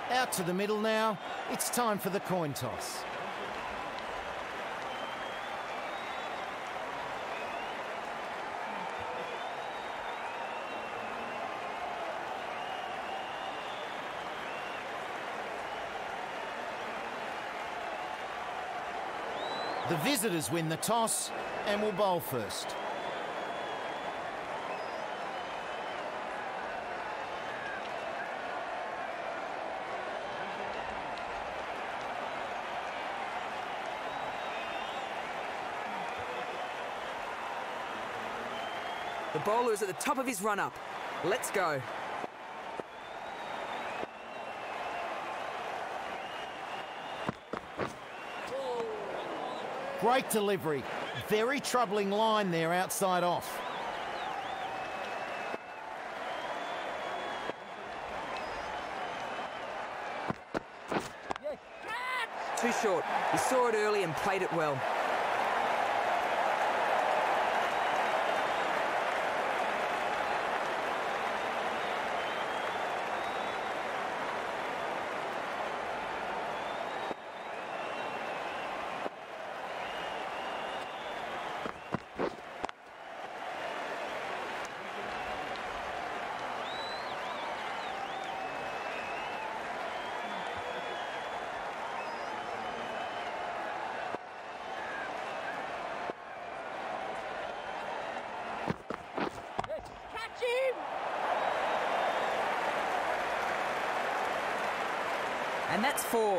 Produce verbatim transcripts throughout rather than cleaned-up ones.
Out to the middle now. It's time for the coin toss. The visitors win the toss and will bowl first. The bowler is at the top of his run-up. Let's go. Great delivery. Very troubling line there outside off. Too short. He saw it early and played it well. And that's four.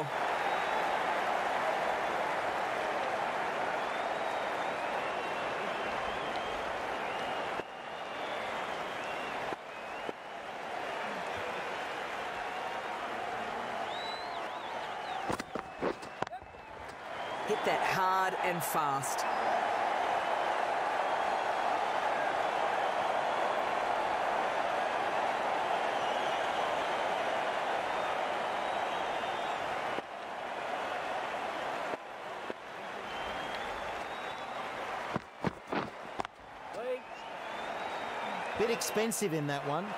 Hit that hard and fast. Bit expensive in that one.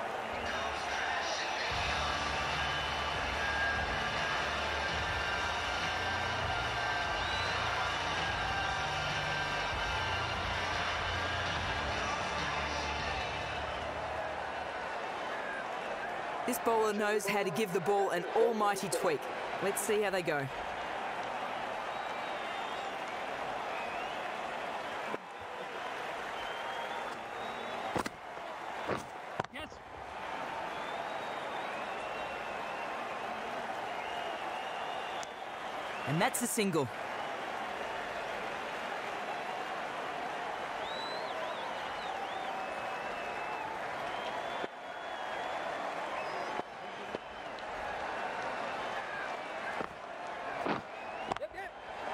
This bowler knows how to give the ball an almighty tweak. Let's see how they go. And that's a single. Yep, yep.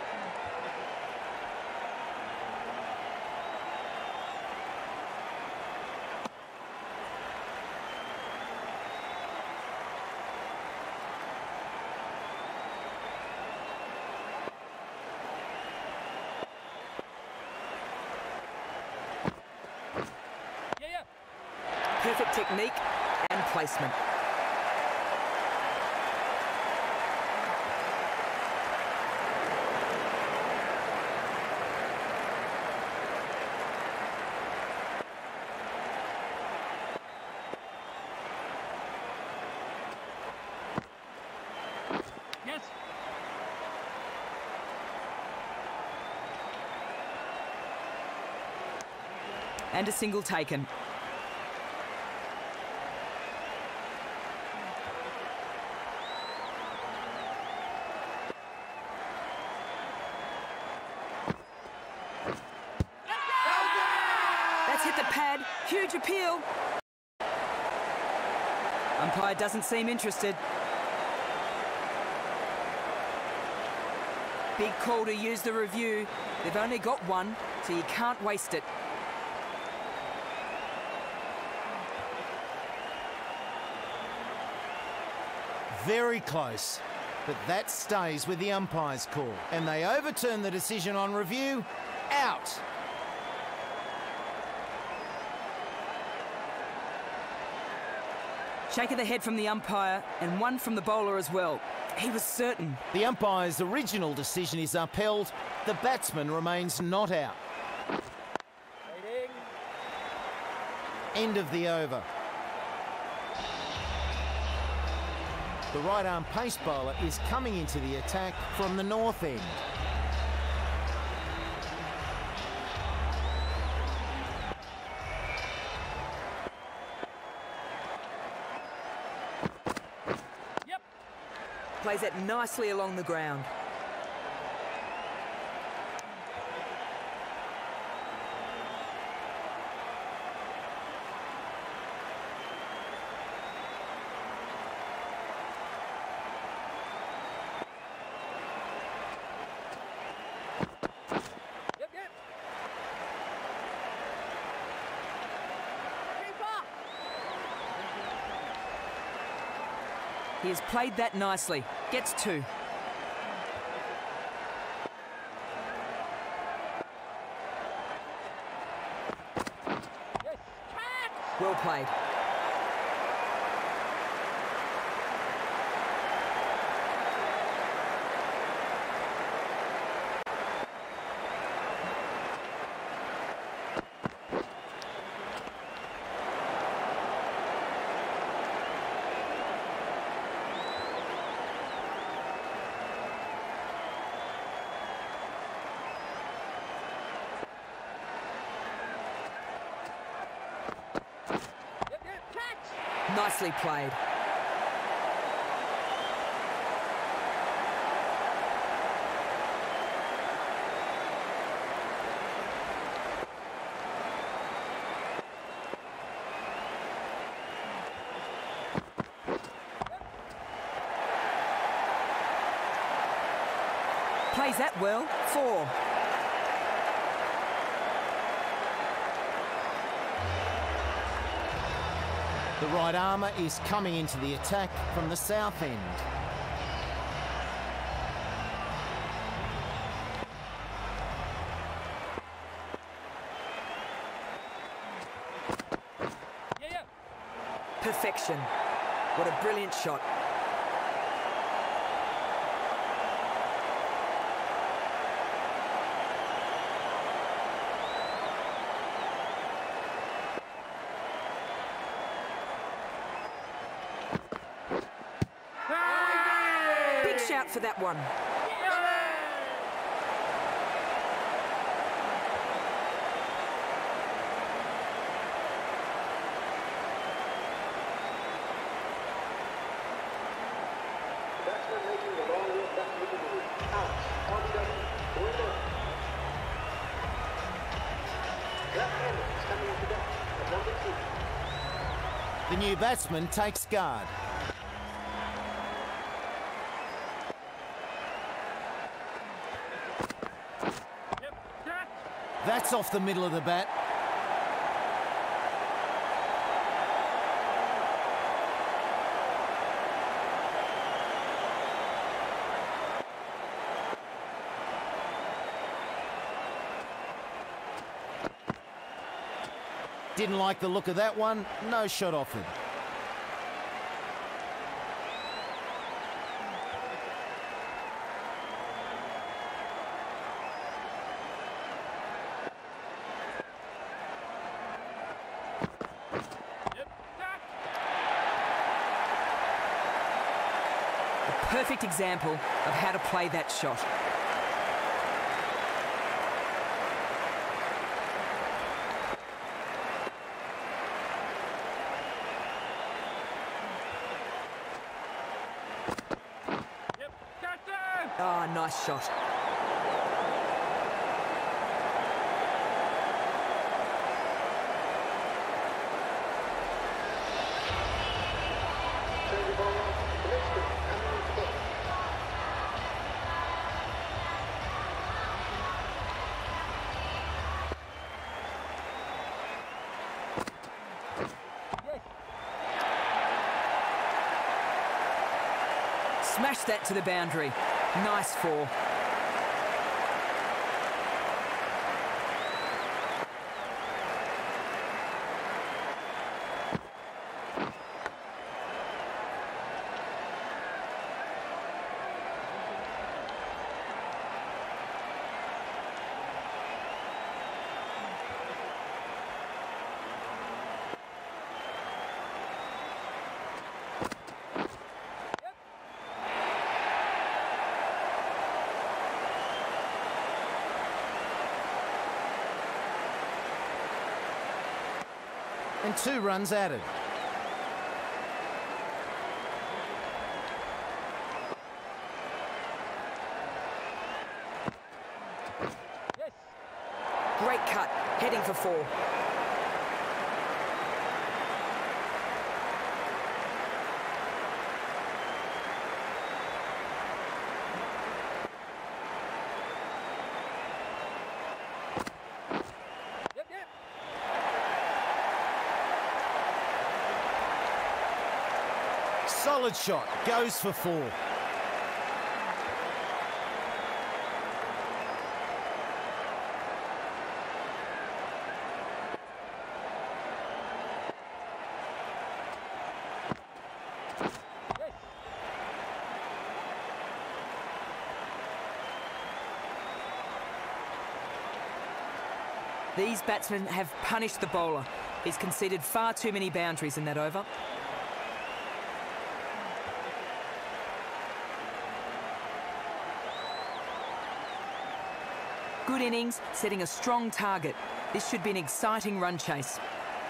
Perfect technique and placement. Yes. And a single taken. Hit the pad, huge appeal. Umpire doesn't seem interested. Big call to use the review. They've only got one, so you can't waste it. Very close, but that stays with the umpire's call. And they overturn the decision on review. Out. Shake of the head from the umpire and one from the bowler as well. He was certain. The umpire's original decision is upheld. The batsman remains not out. Waiting. End of the over. The right-arm pace bowler is coming into the attack from the north end. Yep. Plays it nicely along the ground. Yep, yep. Keeper. He has played that nicely. Gets two. Yes. Catch. Well played. Yep, yep. Catch. Nicely played. Plays that well. Four. The right armour is coming into the attack from the south end. Yeah, yeah. Perfection. What a brilliant shot. Big shout for that one. Batsman making the ball with that making the out. On the winner. That end is coming into that at number two. The new batsman takes guard. Yep. Catch. That's off the middle of the bat. Didn't like the look of that one. No shot offered. Yep. Catch. A perfect example of how to play that shot. Yep. Catch it. Ah, nice shot. Turn the ball off. Livingston coming into ball. Yes. Smash that to the boundary. Nice four. and two runs added. Yes. Great cut, heading for four. Yep, yep. Solid shot, goes for four. Yes. These batsmen have punished the bowler. He's conceded far too many boundaries in that over. Good innings, setting a strong target. This should be an exciting run chase.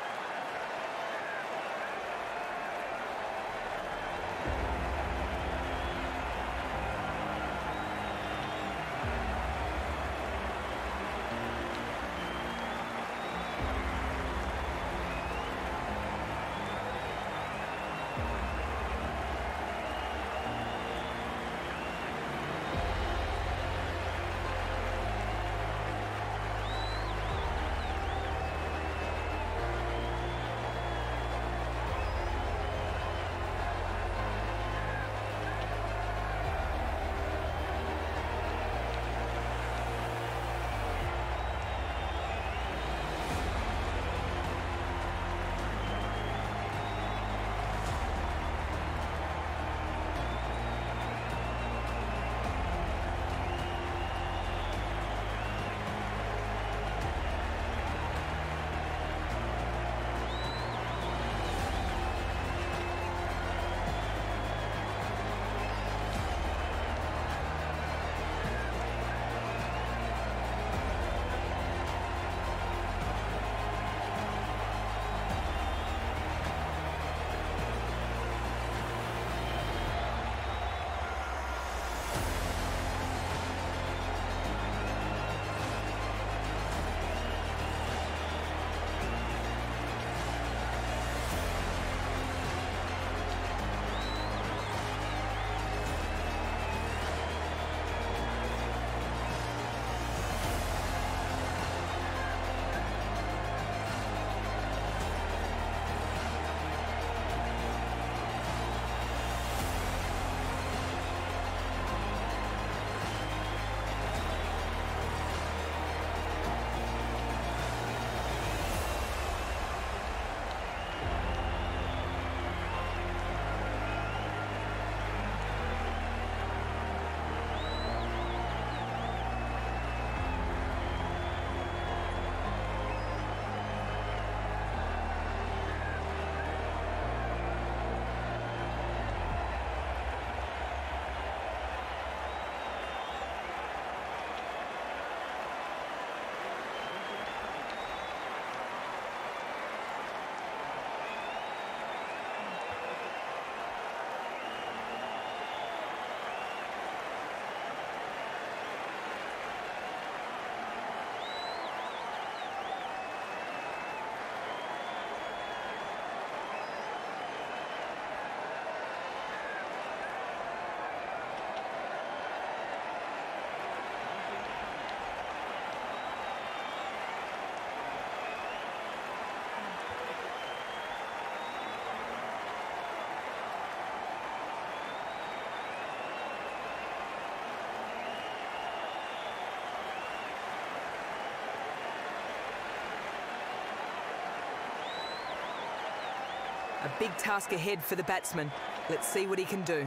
A big task ahead for the batsman. Let's see what he can do.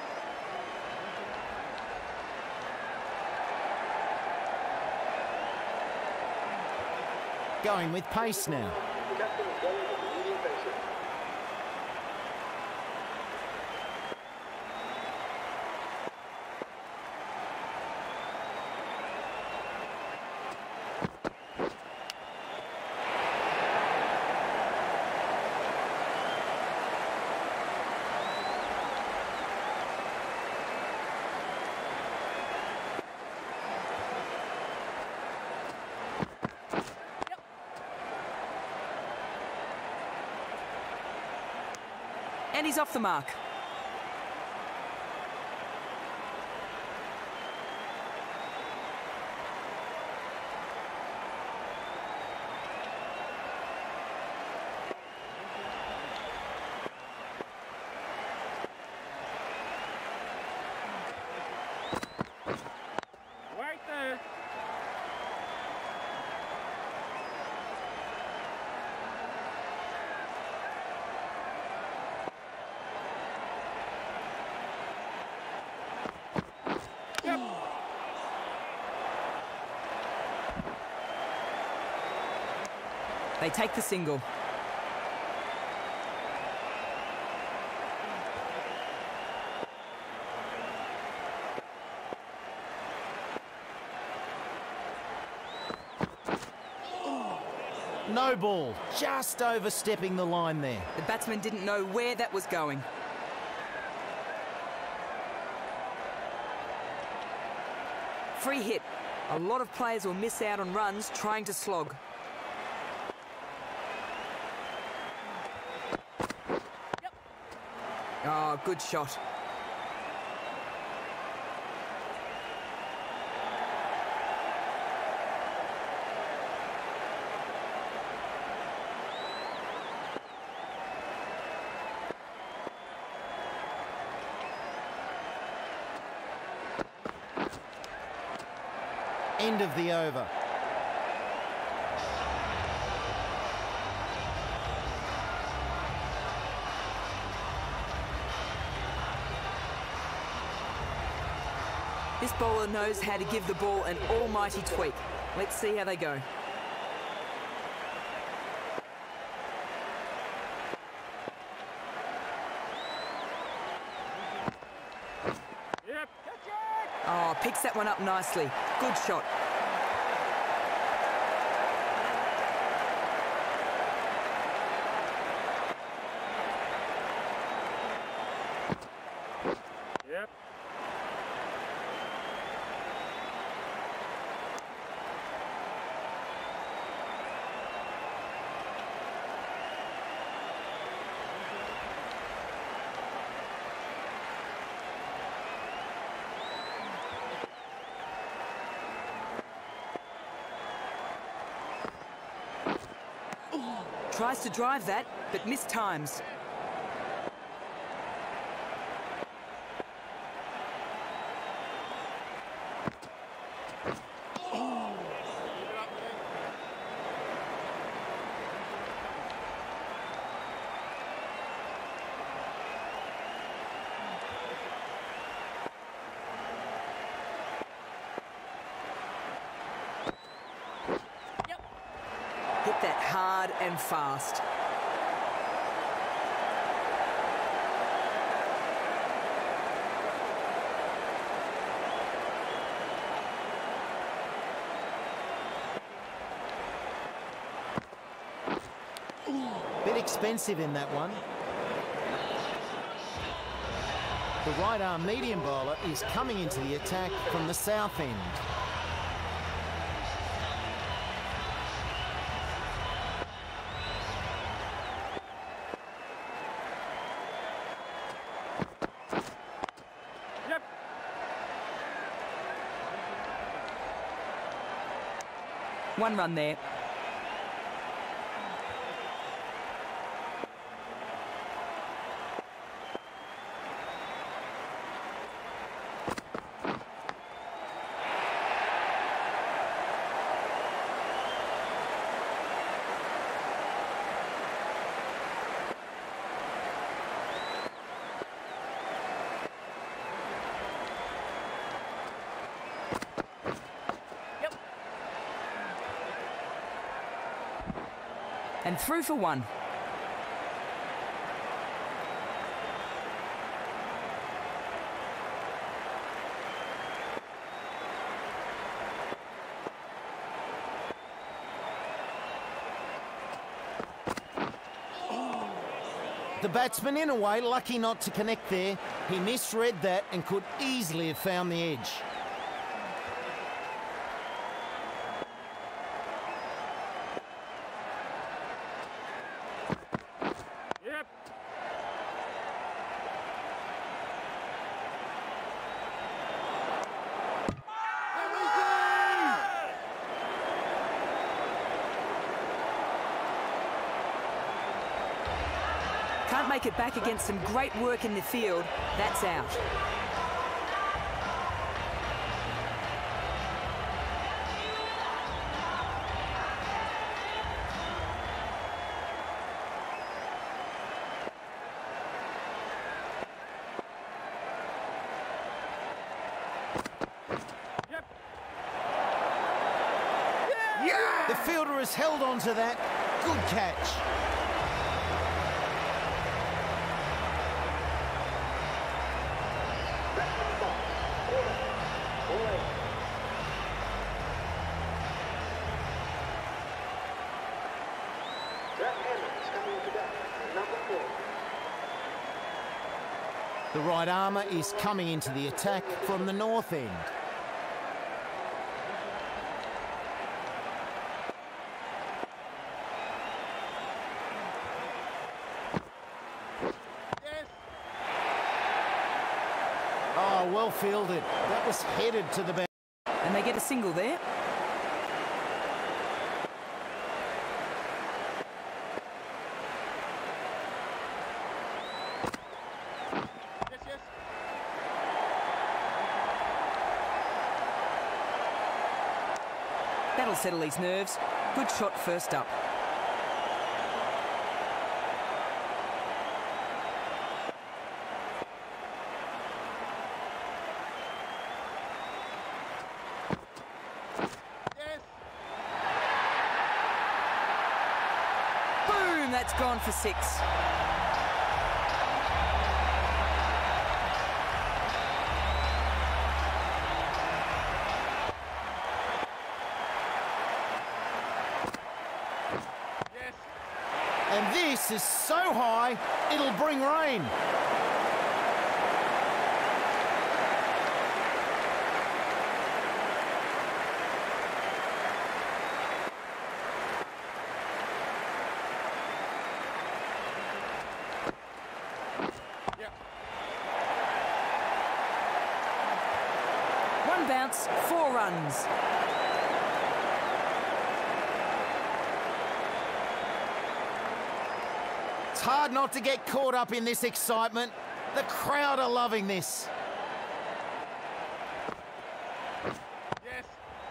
Going with pace now. Captain is going with the medium pacer. And he's off the mark. Right there. Yep. They take the single. No ball, just overstepping the line there. The batsman didn't know where that was going. Free hit. A lot of players will miss out on runs trying to slog. Yep. Oh, good shot. End of the over. This bowler knows how to give the ball an almighty tweak. Let's see how they go. Yep. Catch it. Oh, picks that one up nicely. Good shot. Yep. Tries to drive that, but missed times. Hit that hard and fast. Bit expensive in that one. The right arm medium bowler is coming into the attack from the south end. Yep. One run there. And through for one. The batsman, in a way, lucky not to connect there. He misread that and could easily have found the edge. Yep. Can't make it back against some great work in the field. That's out. The fielder has held on to that. Good catch. Jack Hammond is coming into bat, number four. The right armour is coming into the attack from the north end. Oh, well fielded. That was headed to the boundary. And they get a single there. Yes, yes. That'll settle his nerves. Good shot first up. Yes. Boom! That's gone for six. Yes. And this is so high, it'll bring rain. Yep. One bounce, four runs. It's hard not to get caught up in this excitement. The crowd are loving this. Yes.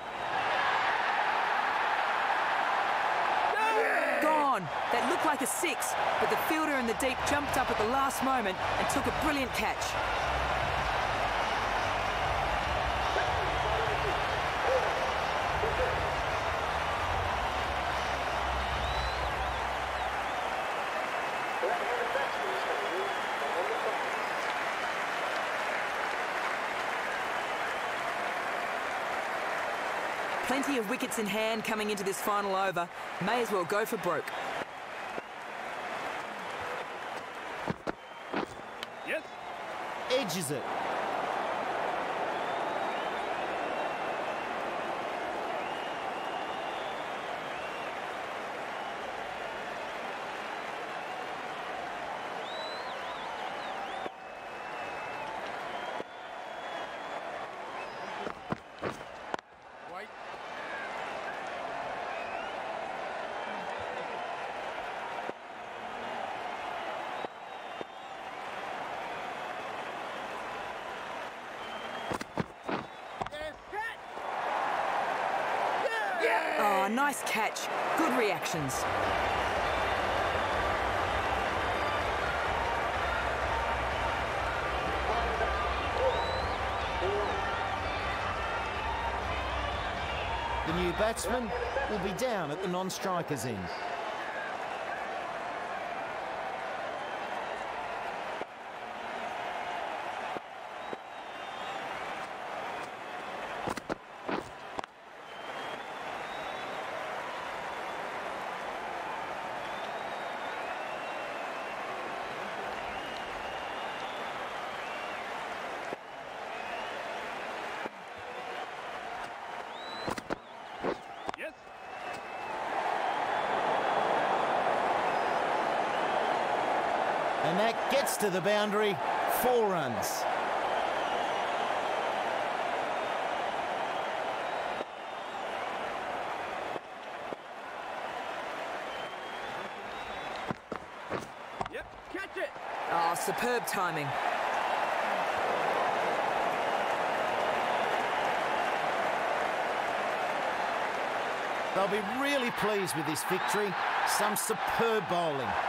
Gone. That looked like a six, but the fielder in the deep jumped up at the last moment and took a brilliant catch. Left-handed batsman is coming in, number five. Plenty of wickets in hand coming into this final over. May as well go for broke. Yes. Edges it. Wait. Yes. Catch. Yeah. Oh, nice catch. Good reactions. The new batsman will be down at the non-strikers end. Yes. And that gets to the boundary. Four runs. Yep. Catch it. Oh, superb timing. They'll be really pleased with this victory. Some superb bowling.